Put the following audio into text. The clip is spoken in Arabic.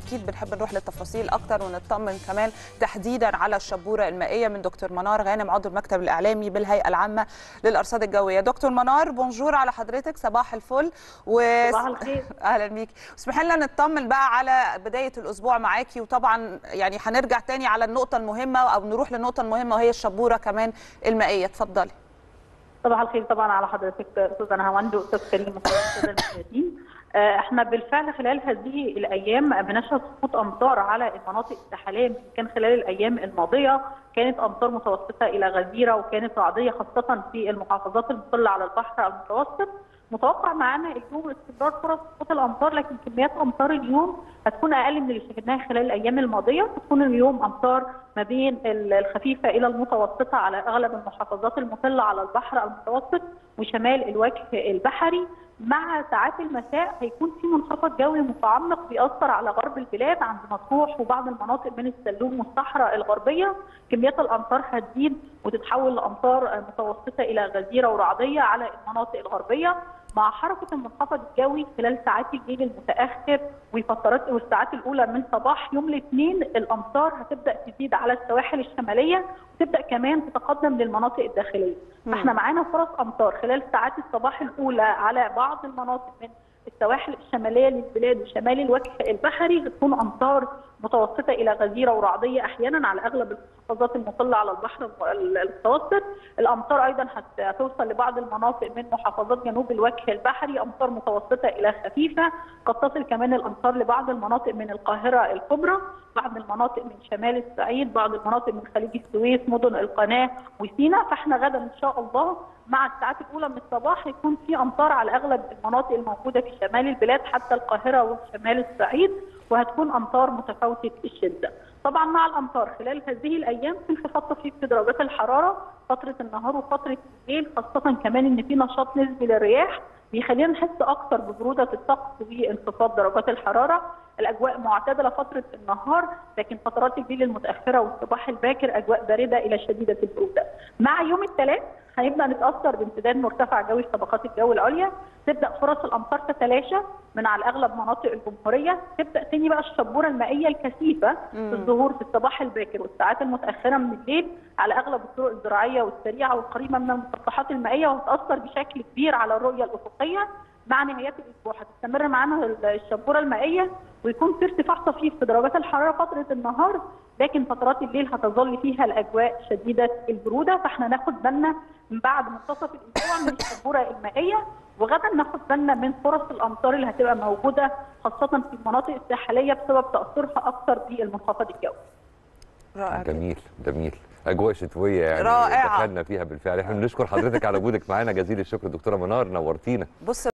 اكيد بنحب نروح للتفاصيل اكتر ونطمن كمان تحديدا على الشبوره المائيه من دكتور منار غانم عضو المكتب الاعلامي بالهيئه العامه للارصاد الجويه. دكتور منار بونجور على حضرتك، صباح الفل صباح الخير. اهلا بيكي. اسمحي لنا نطمن بقى على بدايه الاسبوع معاكي، وطبعا يعني هنرجع تاني على النقطه المهمه او نروح للنقطه المهمه وهي الشبوره كمان المائيه. اتفضلي. صباح الخير طبعا على حضرتك استاذ نهاوند واستاذ كريم وكل الساده المشاهدين. احنا بالفعل خلال هذه الايام بنشهد سقوط امطار على المناطق الساحليه. كان خلال الايام الماضيه كانت امطار متوسطه الى غزيره وكانت رعديه خاصه في المحافظات المطله على البحر المتوسط. متوقع معانا اليوم استمرار فرص سقوط الامطار، لكن كميات امطار اليوم هتكون اقل من اللي شهدناها خلال الايام الماضيه. هتكون اليوم امطار ما بين الخفيفه الى المتوسطه على اغلب المحافظات المطله على البحر المتوسط وشمال الوجه البحري. مع ساعات المساء هيكون في منخفض جوي متعمق بيأثر على غرب البلاد عند مطروح وبعض المناطق من السلوم والصحراء الغربيه. كميات الامطار هتزيد وتتحول لامطار متوسطه الى غزيره ورعديه على المناطق الغربيه، مع حركه المنخفض الجوي خلال ساعات الليل المتاخر وفترات والساعات الاولى من صباح يوم الاثنين. الامطار هتبدا تزيد على السواحل الشماليه وتبدا كمان تتقدم للمناطق الداخليه. فاحنا معانا فرص امطار خلال ساعات الصباح الاولى على بعض المناطق من السواحل الشماليه للبلاد وشمال الوجه البحري. هتكون امطار متوسطه الى غزيره ورعديه احيانا على اغلب المحافظات المطله على البحر المتوسط. الامطار ايضا هتوصل لبعض المناطق من محافظات جنوب الوجه البحري، امطار متوسطه الى خفيفه. قد تصل كمان الامطار لبعض المناطق من القاهره الكبرى، بعض المناطق من شمال الصعيد، بعض المناطق من خليج السويس، مدن القناه وسيناء. فاحنا غدا ان شاء الله مع الساعات الاولى من الصباح يكون في امطار على اغلب المناطق الموجوده في شمال البلاد حتى القاهره وشمال الصعيد، وهتكون امطار متفاوته الشده. طبعا مع الامطار خلال هذه الايام في انخفاض طفيف في درجات الحراره فتره النهار وفتره الليل، خاصه كمان ان في نشاط نسبي للرياح بيخلينا نحس اكثر ببروده الطقس وانخفاض درجات الحراره. الاجواء معتدله فتره النهار، لكن فترات الليل المتاخره والصباح الباكر اجواء بارده الى شديده البروده. مع يوم الثلاث هنبدا نتاثر بامتداد مرتفع جوي في طبقات الجو العليا، تبدا فرص الامطار تتلاشى من على اغلب مناطق الجمهوريه، تبدا تاني بقى الشبوره المائيه الكثيفه في الظهور في الصباح الباكر والساعات المتاخره من الليل على اغلب الطرق الزراعيه والسريعه والقريبه من المسطحات المائيه، وهتاثر بشكل كبير على الرؤيه الافقيه. مع نهايات الاسبوع هتستمر معانا الشبوره المائيه ويكون في ارتفاع طفيف في درجات الحراره فتره النهار، لكن فترات الليل هتظل فيها الاجواء شديده البروده. فاحنا ناخد بالنا من بعد منتصف الاسبوع من الشبوره المائيه، وغدا ناخد بالنا من فرص الامطار اللي هتبقى موجوده خاصه في المناطق الساحليه بسبب تاثرها اكثر بالمنخفض الجوي. رائع. جميل جميل، اجواء شتويه يعني رائعه دخلنا فيها بالفعل. احنا بنشكر حضرتك على وجودك معانا، جزيل الشكر دكتوره منار، نورتينا. بص